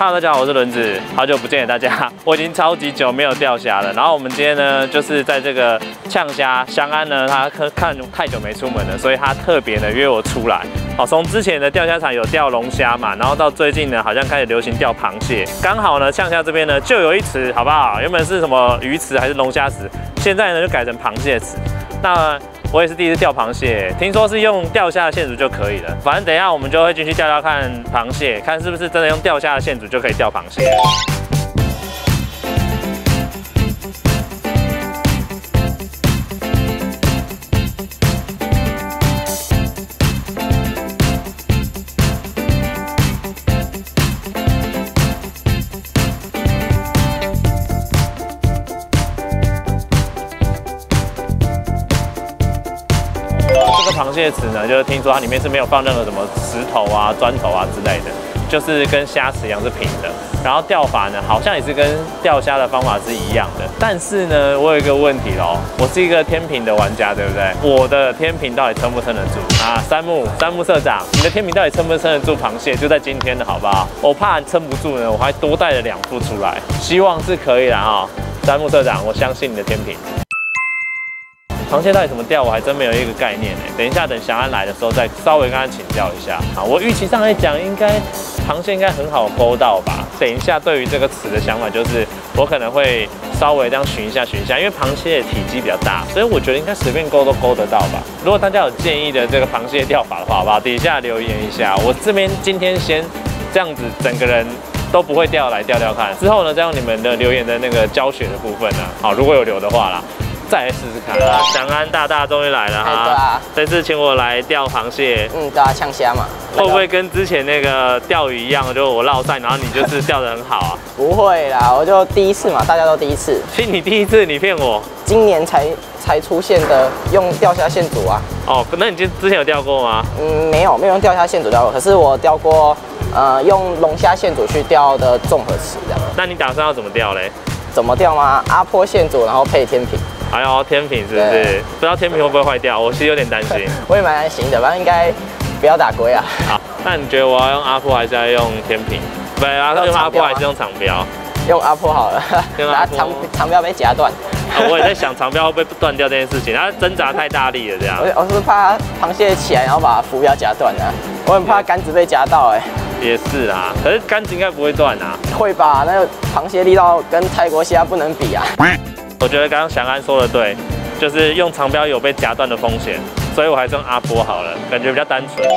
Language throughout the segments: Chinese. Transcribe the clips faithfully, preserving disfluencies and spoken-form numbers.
Hello， 大家好，我是轮子，好久不见大家，我已经超级久没有钓虾了。然后我们今天呢，就是在这个呛虾，翔安呢，他看太久没出门了，所以他特别的约我出来。好，从之前的钓虾场有钓龙虾嘛，然后到最近呢，好像开始流行钓螃蟹。刚好呢，呛虾这边呢就有一池，好不好？原本是什么鱼池还是龙虾池，现在呢就改成螃蟹池。那我也是第一次钓螃蟹，听说是用钓虾的线组就可以了。反正等一下我们就会进去钓钓看螃蟹，看是不是真的用钓虾的线组就可以钓螃蟹。这个螃蟹池呢，就是听说它里面是没有放任何什么石头啊、砖头啊之类的，就是跟虾池一样是平的。然后钓法呢，好像也是跟钓虾的方法是一样的。但是呢，我有一个问题咯，我是一个天平的玩家，对不对？我的天平到底撑不撑得住啊？山木，山木社长，你的天平到底撑不撑得住螃蟹？就在今天的好不好？我怕撑不住呢，我还多带了两副出来，希望是可以啦哈。山木社长，我相信你的天平。螃蟹到底怎么钓，我还真没有一个概念呢。等一下，等翔安来的时候再稍微跟他请教一下。好，我预期上来讲，应该螃蟹应该很好勾到吧。等一下，对于这个池的想法就是，我可能会稍微这样寻一下寻一下，因为螃蟹的体积比较大，所以我觉得应该随便勾都勾得到吧。如果大家有建议的这个螃蟹钓法的话，好不好？底下留言一下。我这边今天先这样子，整个人都不会钓来钓钓看，之后呢，再用你们的留言的那个教学的部分呢，好，如果有留的话啦。再来试试看啊！翔安大大终于来了哈！对啊，这次请我来钓螃蟹， 嗯，对啊，呛虾嘛。 会不会跟之前那个钓鱼一样，就我落赛，然后你就是钓得很好啊？ 不会啦，我就第一次嘛，大家都第一次。 其实你第一次，你骗我。 今年才才出现的用钓虾线组啊。 哦，那你之之前有钓过吗？ 嗯，没有，没有用钓虾线组钓过，可是我钓过，呃，用龙虾线组去钓的综合池这样。 那你打算要怎么钓嘞？ 怎么钓吗？阿波线组，然后配天平。 哎呦，天平是不是？不知道天平会不会坏掉？我其实有点担心。 我也蛮担心的，反正应该不要打龟啊。 好，那你觉得我要用阿波还是要用天平？不对啊，用阿波还是用长标？用阿波好了，用阿波。长长标被夹断。 啊，我也在想长标会不会断掉这件事情，它挣扎太大力了这样。 我我是怕螃蟹起来，然后把浮标夹断啊。我很怕杆子被夹到哎。 也是啊，可是杆子应该不会断啊。 会吧？那个螃蟹力道跟泰国虾不能比啊。 我觉得刚刚翔安说的对，就是用长标有被夹断的风险，所以我还是用阿波好了，感觉比较单纯。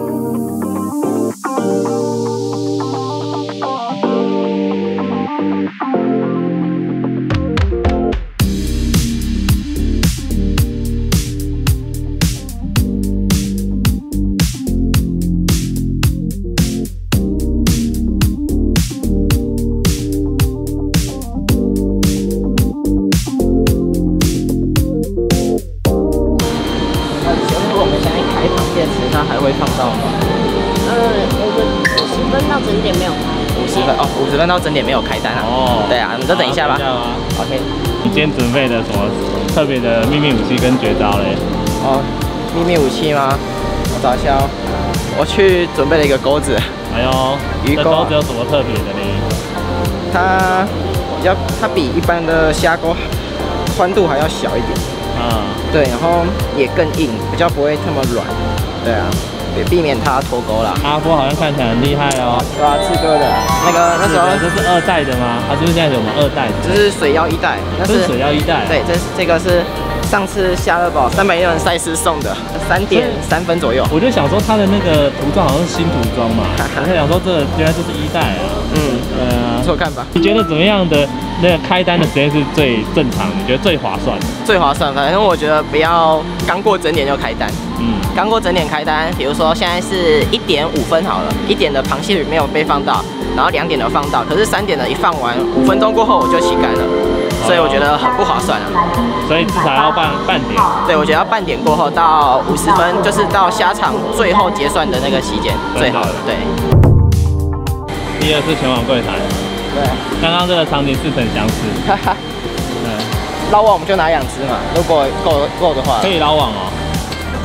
它还会放到吗？ 呃，我们五十分到整点没有开。 五十分哦，五十分到整点没有开单啊。哦，对啊，你再等一下吧。OK。 你今天准备的什么特别的秘密武器跟绝招嘞？ 哦，秘密武器吗？我找一下哦。我去准备了一个钩子。哎呦，鱼钩。钩子有什么特别的呢？它比较，它比一般的虾钩宽度还要小一点。嗯。对，然后也更硬，比较不会这么软。对啊，也避免它脱钩啦。阿波好像看起来很厉害哦。对啊，刺哥的那个那时候这是二代的吗？它是不是现在有我们二代？ 这是水妖一代， 那是水妖一代。 对，这是这个是上次夏乐宝三百六人赛事送的，三点三分左右。 我就想说它的那个涂装好像是新涂装嘛，我就想说这原来就是一代啊。 嗯，呃，不错看吧？ 你觉得怎么样的那个开单的时间是最正常？你觉得最划算？ 最划算，反正我觉得不要刚过整点就开单。嗯，刚过整点开单，比如说现在是一点五分好了，一点的螃蟹鱼没有被放到，然后两点的放到，可是三点的一放完，五分钟过后我就起杆了，所以我觉得很不划算啊。 所以至少要半半点。对， 我觉得要半点过后到五十分，就是到虾场最后结算的那个期间最好的。对。 第二次前往柜台。 对。刚刚这个场景似曾相识。哈哈。 嗯。捞网我们就拿两只嘛，如果够够的话。 可以捞网哦。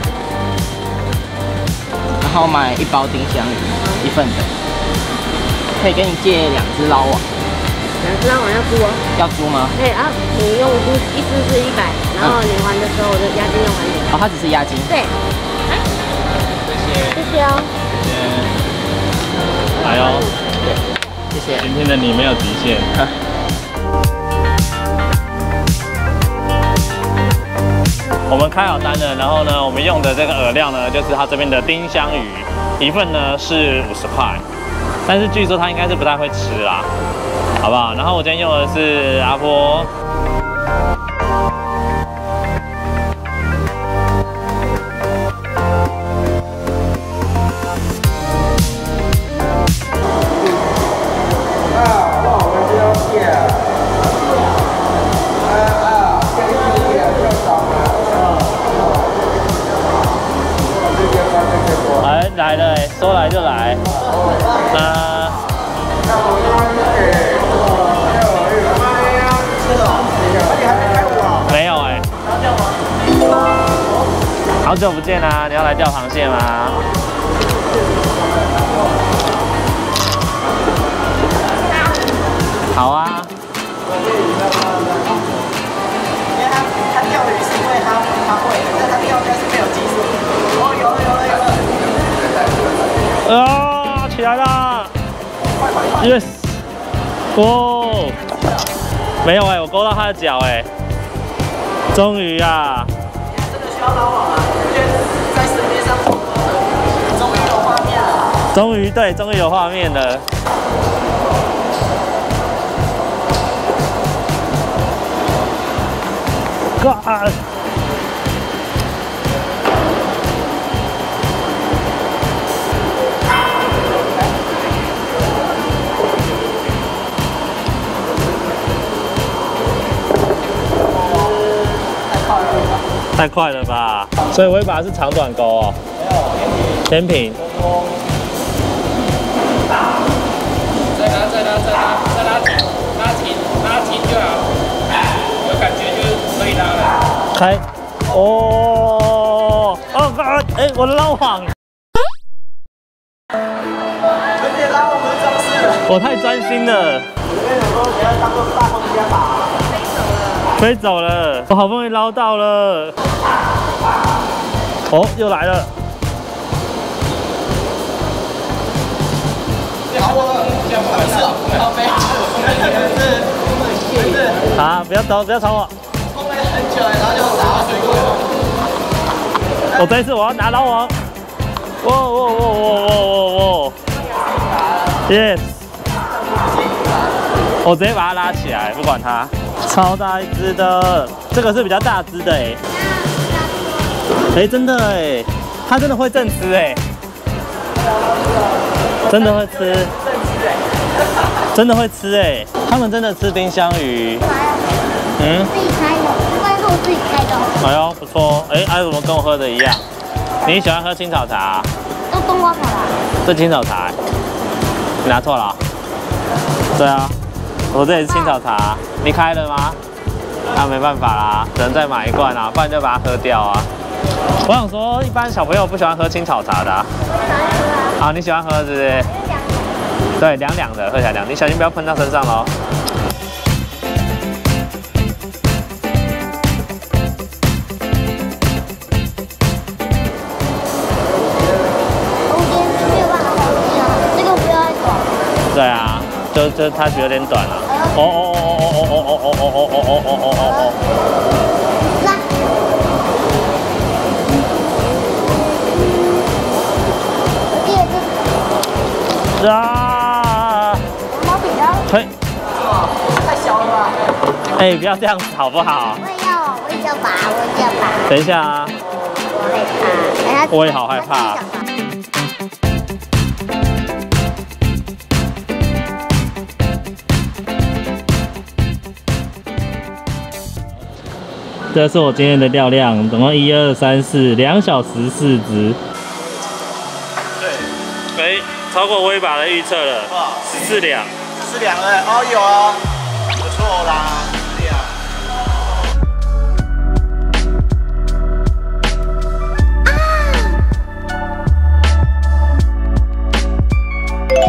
然后买一包丁香鱼，一份的。 可以跟你借两只捞网。 两只捞网要租哦？ 要租吗？ 对啊，你用一只是一百，然后你还的时候我就押金要还你。 哦，它只是押金。 对。谢谢。谢谢哦。 谢谢。来哦。 谢谢。 今天的你没有极限。我们开好单了，然后呢，我们用的这个饵料呢，就是它这边的丁香鱼，一份呢是五十块，但是据说它应该是不太会吃啦，好不好？然后我今天用的是阿波。来了哎，说来就来。那没有哎，好久不见啦！你要来钓螃蟹吗？好啊。 因为他他钓鱼是因为他他会，但他钓应该是没有技术。哦，有了有了有了。 啊！起来啦 ！Yes！ 哦，没有哎、欸，我勾到他的脚哎、欸，终于啊！ 这个需要捞网啊，在水面上跑了，终于有画面了。 终于对，终于有画面了。God！太快了吧！所以我会把它是长短钩哦。没有，天平。 再拉，再拉，再拉，再拉紧，拉紧，拉紧就好。有感觉就可以拉了。 开。哦哦啊！哎，我的捞网。 而且拉我们装饰了。 我太专心了。 我跟你说，你要当做大风家打。 飞走了，我好不容易捞到了。哦，又来了。啊！不要走，不要吵我。 后面很久，然后就打到水过了。 我这一次我要拿捞网。哇哇哇哇哇哇哇 ！Yes。我直接把它拉起来，不管它。超大一只的，这个是比较大只的哎。哎、欸，真的哎，它真的会正吃哎，真的会吃，真的会吃哎，他们真的吃丁香鱼。嗯， 自己开的，外后自己开的。 哎呦，不错哎，还有什么跟我喝的一样？你喜欢喝青草茶？ 都冬瓜茶啦。 这青草茶，你拿错了、喔。对啊。我这里是青草茶，你开了吗？那没办法啦，只能再买一罐啊，不然就把它喝掉啊。我想说，一般小朋友不喜欢喝青草茶的、啊。好，你喜欢喝是不是？对，凉凉的，喝起来凉。你小心不要喷到身上喽。 中间是没有办法后期啊，这个不要太短。 对啊。就就它有点短了。哦哦哦哦哦哦哦哦哦哦哦哦哦哦！拉。啊！ 毛笔的。 推。 太小了吧？ 哎，不要这样子好不好？ 我也要，我也要拔，我也要拔。 等一下啊。 我害怕。 我也好害怕。这是我今天的钓量，总共一二三四，两小时四只。对，哎，超过威爸的预测了，哇，十四两， 十四两了，哦有哦，不错啦，十两。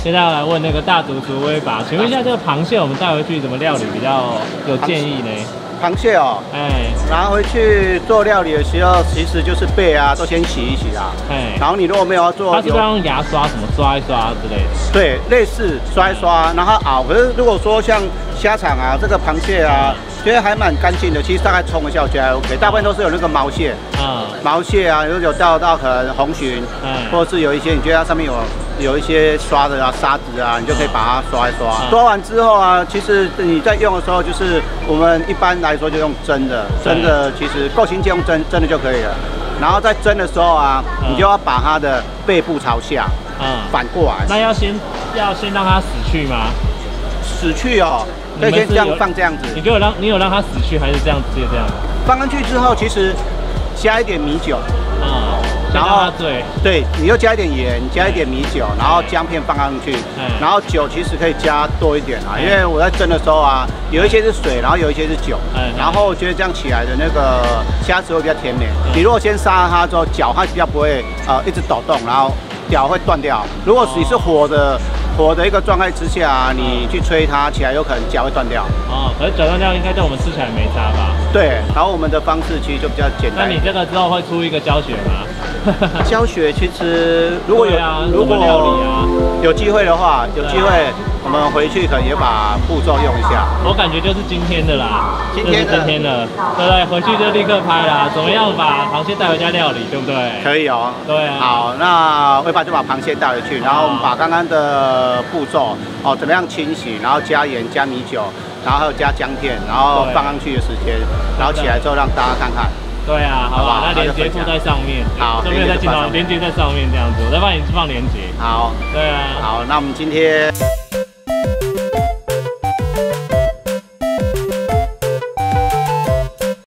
现在要来问那个大主厨威爸，请问一下这个螃蟹我们带回去怎么料理比较有建议呢？ 螃蟹哦，哎，拿回去做料理的时候，其实就是背啊，都先洗一洗啦。哎，然后你如果没有要做， 它是不是要用牙刷什么刷一刷之类的？ 对，类似刷一刷，然后熬。可是如果说像虾场啊，这个螃蟹啊，觉得还蛮干净的，其实大概冲一下我觉得还 OK。大部分都是有那个毛蟹，啊，毛蟹啊，有有钓到可能红鲟，或者是有一些你觉得它上面有。有一些刷的啊沙子啊，你就可以把它刷一刷。刷完之后啊，其实你在用的时候，就是我们一般来说就用蒸的，蒸的其实够新鲜用蒸蒸的就可以了。然后在蒸的时候啊，你就要把它的背部朝下，嗯，反过来。那要先要先让它死去吗？死去哦，可以先这样放这样子。你有让你有让它死去，还是这样直接这样？放上去之后，其实加一点米酒。啊，然后对对，你又加一点盐，加一点米酒，然后姜片放上去，然后酒其实可以加多一点啊，因为我在蒸的时候啊，有一些是水，然后有一些是酒，然后我觉得这样起来的那个虾子会比较甜美。你如果先杀它之后，脚它比较不会呃一直抖动，然后脚会断掉。如果你是火的。火的一个状态之下，你去吹它起来，有可能脚会断掉。哦，可是脚断掉应该对我们吃起来没差吧？对，然后我们的方式其实就比较简单。那你这个之后会出一个教学吗？教学其实如果有、啊、如果有机会的话，有机会我们回去可能也把步骤用一下。我感觉就是今天的啦，今天的今天的，对不对？回去就立刻拍啦，怎么样把螃蟹带回家料理，对不对？可以哦。对啊。好，那威爸就把螃蟹带回去，然后我们把刚刚的步骤哦，怎么样清洗，然后加盐、加米酒，然后还有加姜片，然后放上去的时间，然后起来之后让大家看看。对啊，好吧，那链接附在上面，好，这边再进到链接在上面这样子，我再帮你放链接。好，对啊，好，那我们今天。